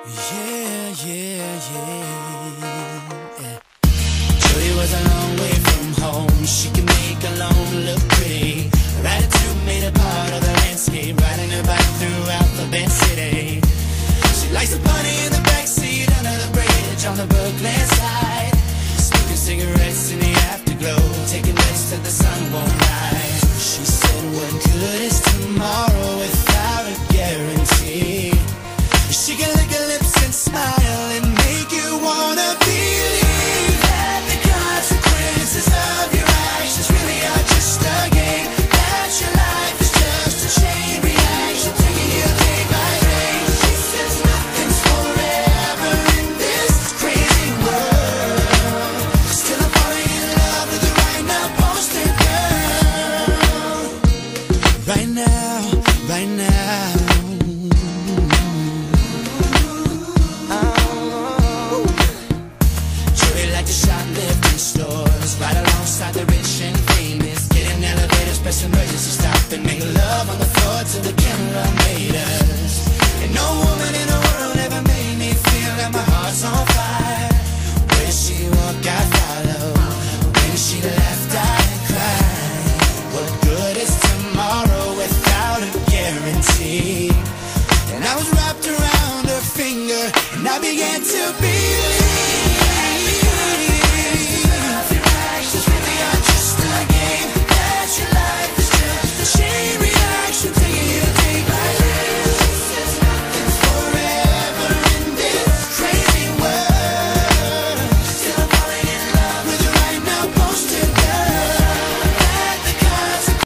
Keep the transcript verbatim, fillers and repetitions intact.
Yeah, yeah, yeah. Jody was a long way from home. She can make a loan look pretty. Her attitude made her part of the landscape, riding her bike through Alphabet City. She likes the bunny in the backseat under the bridge on the Brooklyn side, smoking cigarettes in the afterglow, taking risks that the sun won't rise. She said, what good is tomorrow without a guarantee? She can lick her lips and smile and make you wanna believe that the consequences of your actions really are just a game, that your life is just a chain reaction, taking you day by day. She says nothing's forever in this crazy world. Still I'm falling in love with the right now poster girl. Right now, right now